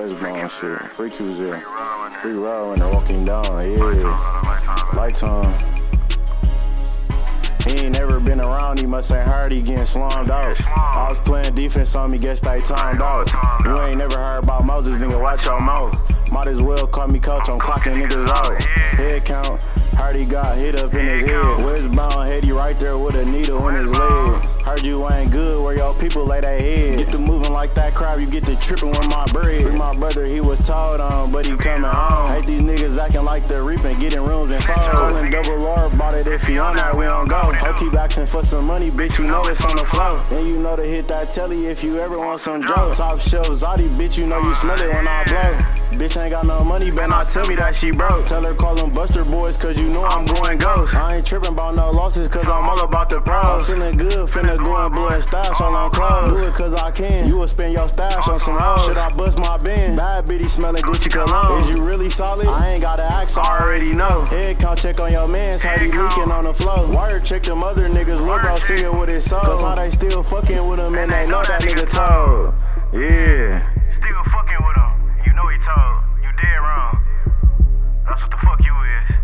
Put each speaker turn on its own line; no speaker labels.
WestBound shit. Freak was there. Free ride when they're walking down, yeah. Lifetime. He ain't never been around, he must ain't heard he getting slummed out. I was playing defense on me, guess they timed out. You ain't never heard about Moses, nigga, watch your mouth. Might as well call me coach, I'm clocking niggas out. Head count, heard he got hit up in his head. WestBound, head he right there with a needle in his leg. Heard you ain't good where your people lay their head. Get to moving like that crowd, you get to tripping with my bread. Free my brother, he was told on, but he coming home. Hate these niggas acting like they're reaping, getting rooms and phones. Calling double R about it, if he on that, we don't go. Ho keep asking for some money, bitch, you know it's on the flow. And you know to hit that telly if you ever want some dope. Top shelf Zodi, bitch, you know you smell it when I blow. Bitch ain't got no money, better not tell me that she broke. Tell her call them Buster Boys, cause you know I'm going ghost. I ain't tripping about no losses, cause I'm all about the pros. I'm feeling good, finna go and blow and stash on them clothes. Do it cause I can, you will spend your stash on some hoes. Should I bust my bin? Bad bitty smelling Gucci cologne. Is you really solid? I ain't gotta ask, I already know. Head count check on your mans, heard he leaking on the flow. Wire check them other niggas, lil' bro singing with his soul. Cause how they still fucking with him and they know that nigga told. Yeah.
Still fucking with him, you know he told. You dead wrong. That's what the fuck you is.